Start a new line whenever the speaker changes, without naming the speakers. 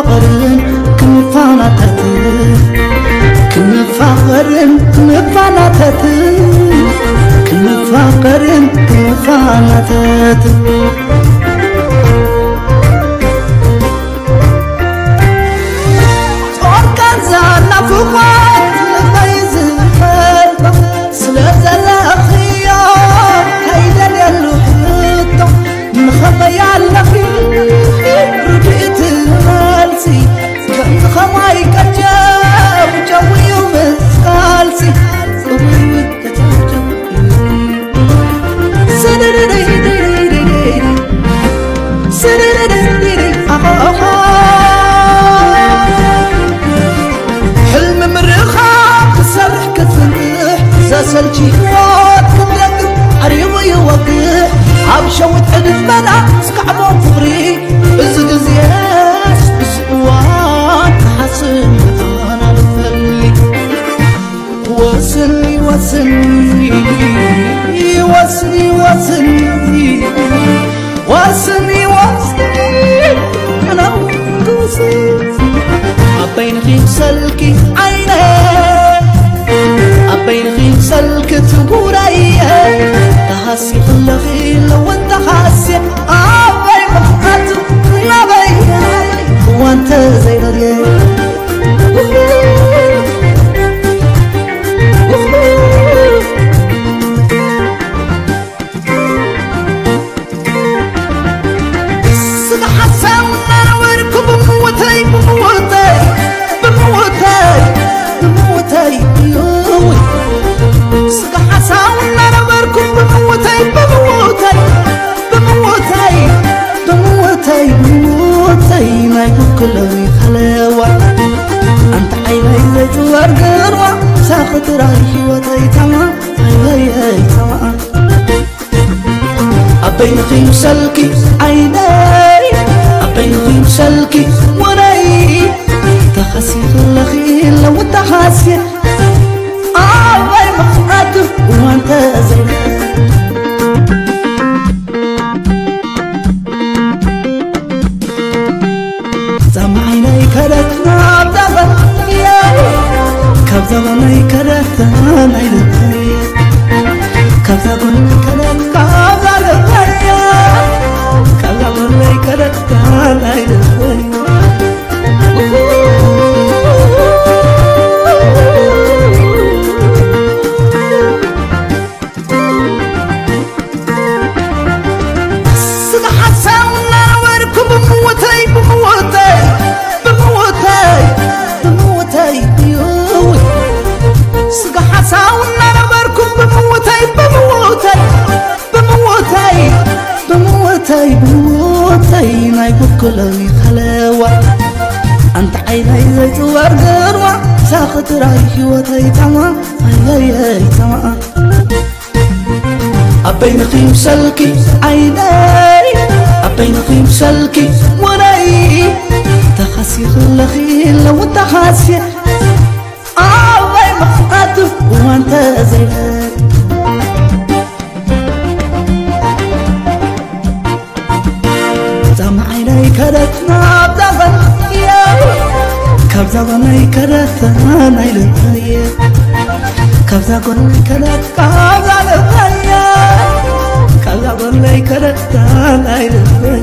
كنفاقرن كنفاناتتن كنفاقرن كنفاناتتن كنفاقرن كنفاناتتن فوقات لبيز الفرقة سلازة الأخيار هيدا للوحدة نخبي على ربيت المالسي كان خماي كجاب جوي ومسكالسي وي كجاب جوي سددددددددد سددددددد سلجي واتكلك عريض يوقع عبشوت عدد منع سكعبون فغري بزقزياس بسقوات حسن أنا لفلي وصلني وصلني وصلني وصلني وصلني وصلني أنا وقوسي عبين غيب سلكي عيني أبين غيب سلك تقوري تحسي خلقي لو انت حاسي أبين مفقات لا بيا وانت زي غريب صدق حسن انا واركب بموتي بموتي بموتي بموتي صدق حسن انا واركب بموتي بموتي بموتي بموتي بموتي ما يكون كله خلاوة انت عيني زيت وارقروة ساقط رايحي وتي تمام عيني تمام أبين غيم سلكي عيني أبين غيم سلكي وراي تخسي خلقي لو تخسي أبين مخاطر وانت زي سمعيني كرتنا بدغن كبزغني كرتنا نيلتني كبزغني كرتنا بموتي ما يقول كله خلاوة أنت عيني زيت وارقروة ساقط رايحي وتي تمام هاي تمام أبين قيم سلكي عيني أبين قيم سلكي وراي تخسي خلقي لو تخسي أبين مخاطر وانت زي كرتنا بدغن كبزغني كرتنا نيلتني كبزغني كرتنا كبزغني كرتنا نيلتني